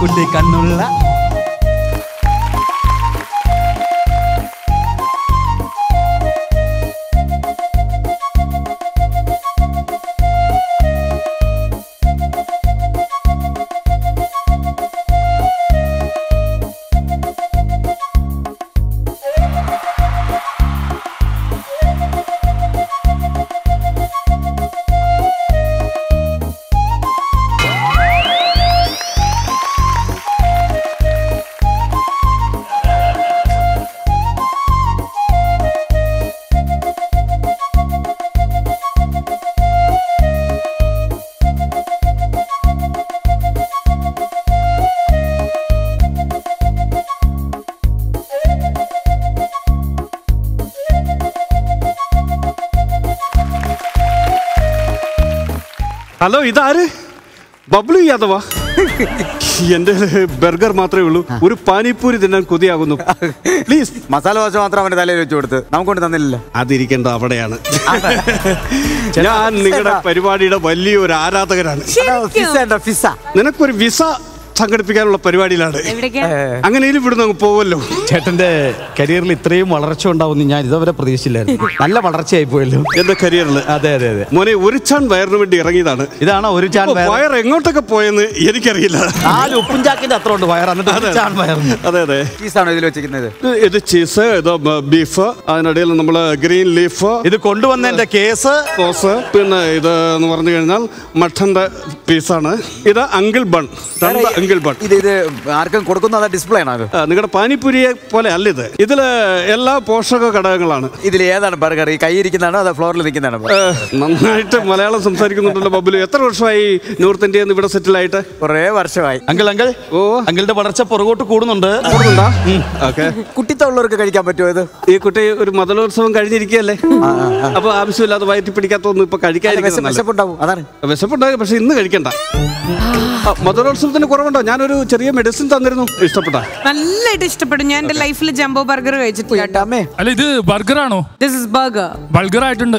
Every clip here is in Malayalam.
കുട്ടി കണ്ണുള്ള. ഹലോ, ഇതാര്? ബബ്ലു യാദവാ? എന്റെ ബർഗർ മാത്രമേ ഉള്ളൂ. ഒരു പാനിപ്പൂരി തിന്നാൻ കൊതിയാകുന്നു. പ്ലീസ്. മസാല ദോശ മാത്രം അവന്റെ തലയിൽ വെച്ച് കൊടുത്ത് നമുക്കൊണ്ട് തന്നില്ല. അതിരിക്കേണ്ട അവിടെയാണ്. ഞാൻ നിങ്ങളുടെ പരിപാടിയുടെ വലിയൊരു ആരാധകരാണ്. നിനക്കൊരു വിസ സംഘടിപ്പിക്കാനുള്ള പരിപാടിയിലാണ്. അങ്ങനെയും ഇവിടുന്ന് അങ്ങ് പോവല്ലോ. ചേട്ടന്റെ കരിയറിൽ ഇത്രയും വളർച്ച ഉണ്ടാവുമെന്ന് ഞാൻ ഇതുവരെ പ്രതീക്ഷിച്ചില്ലായിരുന്നു. നല്ല വളർച്ചയായി പോയല്ലോ എന്റെ കരിയറിൽ. അതെ അതെ അതെ. മോനെ, ഒരു ചാൻ വയറിന് വേണ്ടി ഇറങ്ങിയതാണ്. ഇതാണ് ഒരു ചാൻ വയർ എങ്ങോട്ടൊക്കെ പോയെന്ന് എനിക്കറിയില്ല. 4 ഉപ്പും ചാക്കിന്റെ അത്ര ഉണ്ട് വയർ. അതെ അതെ. ചീസാണോ ഇതിൽ വെച്ചിരിക്കുന്നത്? ഇത് ചീസ്, ഇത് ബീഫ്, അതിനിടയിൽ നമ്മള് ഗ്രീൻ ലീഫ്. ഇത് കൊണ്ടുവന്നതിന്റെ കേസ് സോസ്. പിന്നെ ഇത് എന്ന് പറഞ്ഞു കഴിഞ്ഞാൽ മട്ടന്റെ പീസാണ്. ഇത് അങ്കിൾ ബൺ. ഇത് ആർക്കും കൊടുക്കുന്ന ഡിസ്പ്ലേ ആണ്. നിങ്ങളുടെ പാനിപ്പൂരിയെ പോലെ അല്ല ഇത്. ഇതില് എല്ലാ പോഷക ഘടകങ്ങളാണ്. ഇതിൽ ഏതാണ് ബർഗർ? ഈ കൈയിരിക്കുന്നതാണോ അതോ ഫ്ലോറിൽ നിൽക്കുന്നതാണോ? നന്നായിട്ട് മലയാളം സംസാരിക്കുന്നുണ്ടല്ലോ ബബ്ലു. എത്ര വർഷമായി നോർത്ത് ഇന്ത്യയിൽ നിന്ന് ഇവിടെ സെറ്റിൽ ആയിട്ട്? കുറേ വർഷമായി. അങ്കിൾ അങ്കിളുടെ വളർച്ച പുറകോട്ട് കൂടുന്നുണ്ടാ? കുട്ടിത്തുള്ളവർക്ക് കഴിക്കാൻ പറ്റുമോ ഇത്? ഈ കുട്ടി ഒരു മതോത്സവം കഴിഞ്ഞിരിക്കുകയല്ലേ, അപ്പൊ ആവശ്യമില്ലാതെ വയറ്റി പിടിക്കാത്തൊന്നും ഇപ്പൊ കഴിക്കാതിരിക്കും. വിശപ്പുണ്ടാവും, അതാണ്. വിശപ്പുണ്ടാകും, പക്ഷെ ഇന്ന് കഴിക്കണ്ട. മതോത്സവത്തിന് കുറവുണ്ടോ? ഞാനൊരു ചെറിയ മെഡിസിൻ തന്നിരുന്നു. ഇഷ്ടപ്പെട്ട? നല്ലതായിട്ട് ഇഷ്ടപ്പെട്ടു. ഞാൻ എന്റെ ലൈഫിൽ ജംബോ ബർഗർ കഴിച്ചിട്ടില്ല. അല്ല, ഇത് ബർഗർ ആണോ? ബർഗർ ആയിട്ടുണ്ട്.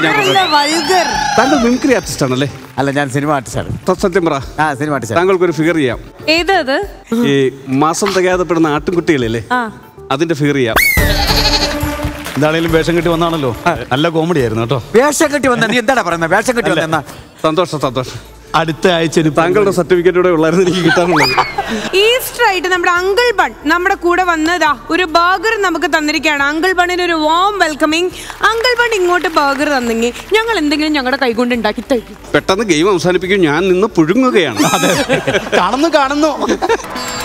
താങ്കൾ മിമിക്രി ആർട്ടിസ്റ്റ് ആണല്ലേ? അല്ല, ഞാൻ സിനിമ ആർട്ടിസ്റ്റാണ്. സത്യം പറ. Cinema artist. താങ്കൾക്ക് ഒരു ഫിഗർ ചെയ്യാം. ഏതത്? ഈ മാസം തികയാതെ പെടുന്ന ആട്ടിൻകുട്ടികളില്ലേ, അതിന്റെ ഫിഗർ ചെയ്യാം. എന്താണേലും വേഷം കെട്ടി വന്നാണല്ലോ. നല്ല കോമഡി ആയിരുന്നു കേട്ടോ. വേഷം കെട്ടി വന്ന നീ എന്താണ് പറയുന്നത്? വേഷം കെട്ടി വന്ന സന്തോഷം. അടുത്ത ആഴ്ച താങ്കളുടെ സർട്ടിഫിക്കറ്റ് ഉള്ളായിരുന്നു എനിക്ക് കിട്ടാനുള്ളത്. ഈസ്റ്റർ ആയിട്ട് നമ്മുടെ അങ്കിൾ ബൺ നമ്മുടെ കൂടെ വന്നതാ ഒരു ബർഗർ നമുക്ക് തന്നിരിക്കുകയാണ്. അങ്കിൾ ബണ്ണിന് ഒരു വാം വെൽക്കമിങ്. അങ്കിൾ ബൺ ഇങ്ങോട്ട് ബർഗർ തന്നെങ്കിൽ ഞങ്ങൾ എന്തെങ്കിലും ഞങ്ങളുടെ കൈകൊണ്ട് ഉണ്ടാക്കി തരും. പെട്ടെന്ന് ഗെയിം അവസാനിപ്പിക്കും. ഞാൻ നിന്ന് പുഴുങ്ങുകയാണ്. കാണുന്നു